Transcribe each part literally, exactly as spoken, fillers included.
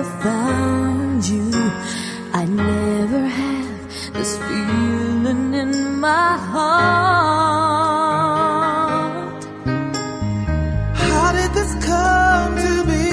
never found you, I never had this feeling in my heart. How did this come to be?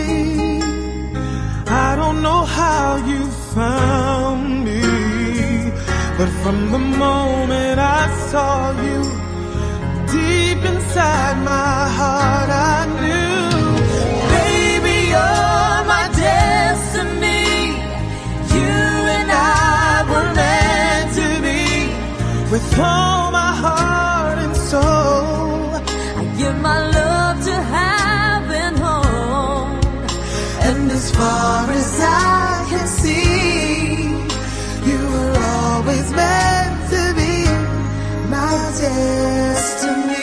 I don't know how you found me, but from the moment I saw you, deep inside my heart I knew, baby, you're my destiny. You and I were meant to be. With all my heart and soul, I give my love to heaven home. and as far as I can see, you were always meant to be my destiny.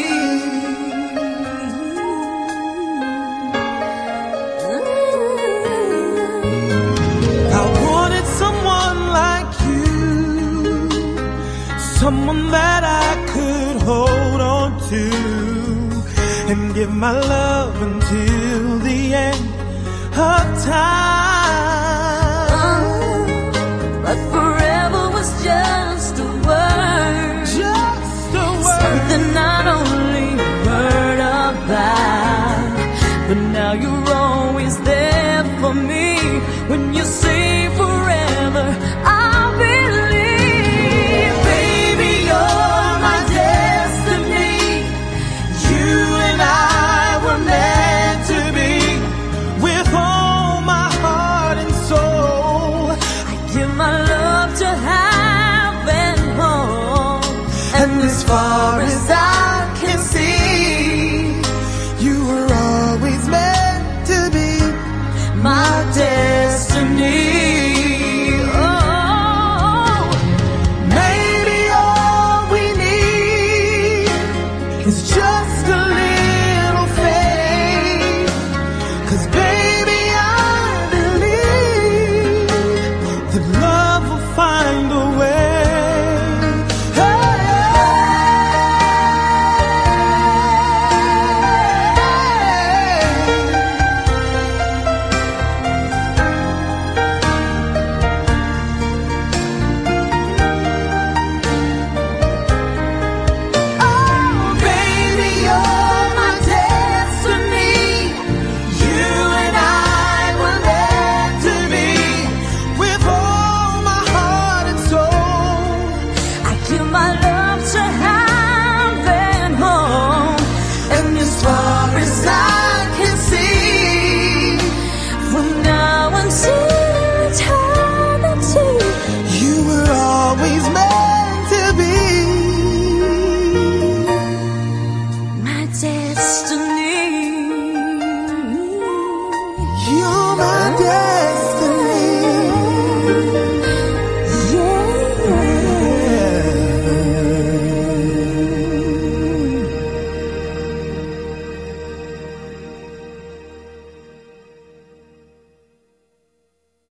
I wanted someone like you, someone that I could hold on to and give my love until the end of time. But forever was just a word, Just a word. something not only heard about, but now you're always there for me. When you say forever, I believe, baby, you're my destiny. You and I were meant to be. With all my heart and soul, I give my love to heaven home. and as far as I can see, you were always meant to be my destiny. Oh, maybe all we need is just a little faith. 'Cause baby, I believe that love will find a way. Hey. Oh, baby, you're my destiny. You and I were meant to be. With all my heart and soul, I give my love to heaven home. and as far as I